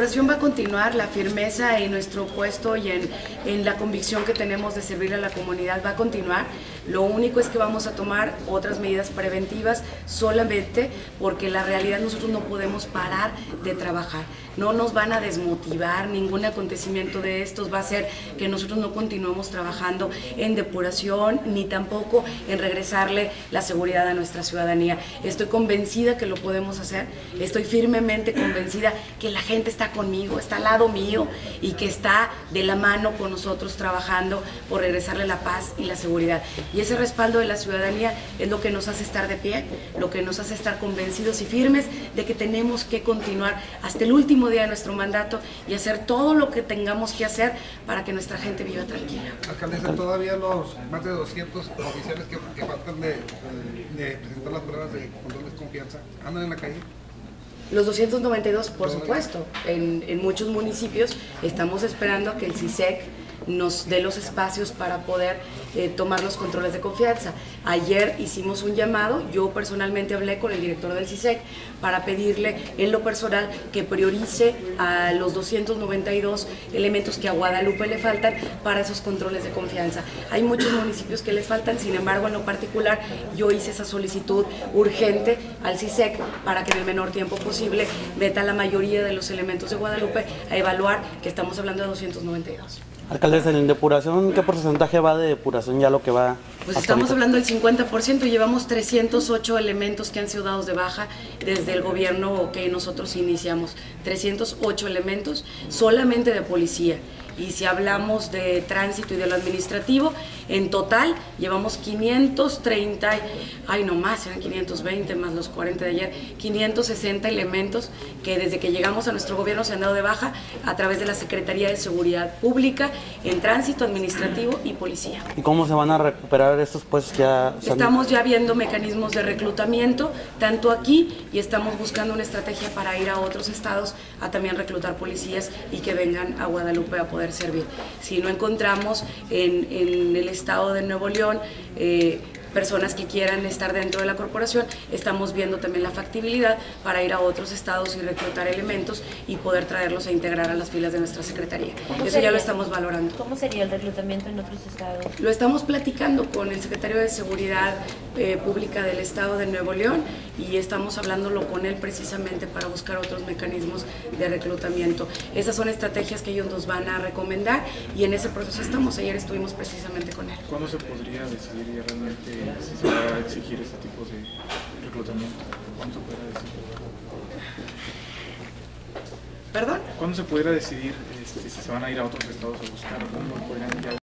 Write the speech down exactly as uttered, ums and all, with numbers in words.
La operación va a continuar, la firmeza en nuestro puesto y en, en la convicción que tenemos de servir a la comunidad va a continuar. Lo único es que vamos a tomar otras medidas preventivas solamente porque la realidad nosotros no podemos parar de trabajar. No nos van a desmotivar, ningún acontecimiento de estos va a hacer que nosotros no continuemos trabajando en depuración ni tampoco en regresarle la seguridad a nuestra ciudadanía. Estoy convencida que lo podemos hacer, estoy firmemente convencida que la gente está conmigo, está al lado mío y que está de la mano con nosotros trabajando por regresarle la paz y la seguridad. Y ese respaldo de la ciudadanía es lo que nos hace estar de pie, lo que nos hace estar convencidos y firmes de que tenemos que continuar hasta el último día de nuestro mandato y hacer todo lo que tengamos que hacer para que nuestra gente viva tranquila. Alcaldesa, todavía los más de doscientos oficiales que, que faltan de, de presentar las pruebas de control de confianza, ¿andan en la calle? Los doscientos noventa y dos, por supuesto, en, en muchos municipios estamos esperando a que el C I S E C nos dé los espacios para poder eh, tomar los controles de confianza. Ayer hicimos un llamado, yo personalmente hablé con el director del C I S E C para pedirle en lo personal que priorice a los doscientos noventa y dos elementos que a Guadalupe le faltan para esos controles de confianza. Hay muchos municipios que les faltan, sin embargo en lo particular yo hice esa solicitud urgente al C I S E C para que en el menor tiempo posible meta la mayoría de los elementos de Guadalupe a evaluar, que estamos hablando de doscientos noventa y dos. Alcaldesa, en depuración, ¿qué porcentaje va de depuración ya lo que va? Pues estamos hablando del cincuenta por ciento, llevamos trescientos ocho elementos que han sido dados de baja desde el gobierno que nosotros iniciamos, trescientos ocho elementos solamente de policía. Y si hablamos de tránsito y de lo administrativo, en total llevamos quinientos treinta, ay no más, eran quinientos veinte más los cuarenta de ayer, quinientos sesenta elementos que desde que llegamos a nuestro gobierno se han dado de baja a través de la Secretaría de Seguridad Pública en tránsito administrativo y policía. ¿Y cómo se van a recuperar estos puestos? Ya estamos ya viendo mecanismos de reclutamiento, tanto aquí, y estamos buscando una estrategia para ir a otros estados a también reclutar policías y que vengan a Guadalupe a poder servir. Si no encontramos en, en el estado de Nuevo León eh, personas que quieran estar dentro de la corporación, estamos viendo también la factibilidad para ir a otros estados y reclutar elementos y poder traerlos a integrar a las filas de nuestra secretaría. Eso sería? Ya lo estamos valorando. ¿Cómo sería el reclutamiento en otros estados? Lo estamos platicando con el secretario de Seguridad eh, Pública del estado de Nuevo León y estamos hablándolo con él precisamente para buscar otros mecanismos de reclutamiento. Esas son estrategias que ellos nos van a recomendar y en ese proceso estamos. Ayer estuvimos precisamente con él. ¿Cuándo se podría decidir ya realmente si se va a exigir este tipo de reclutamiento? ¿Cuándo se podrá decidir? ¿Perdón? ¿Cuándo se podrá decidir este, si se van a ir a otros estados a buscar? ¿Cuándo podrían ya